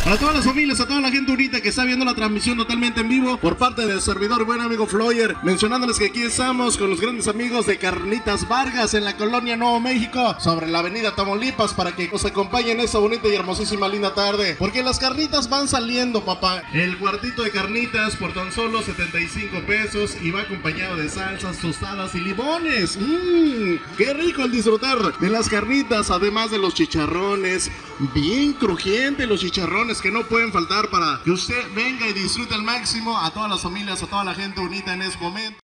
A todas las familias, a toda la gente unita que está viendo la transmisión totalmente en vivo por parte del servidor buen amigo Floyer, mencionándoles que aquí estamos con los grandes amigos de Carnitas Vargas en la colonia Nuevo México, sobre la avenida Tamaulipas, para que nos acompañen esta bonita y hermosísima linda tarde, porque las carnitas van saliendo, papá. El cuartito de carnitas por tan solo 75 pesos y va acompañado de salsas, tostadas y limones. Qué rico el disfrutar de las carnitas, además de los chicharrones, bien crujientes los chicharrones que no pueden faltar para que usted venga y disfrute al máximo. A todas las familias, a toda la gente unida en este momento.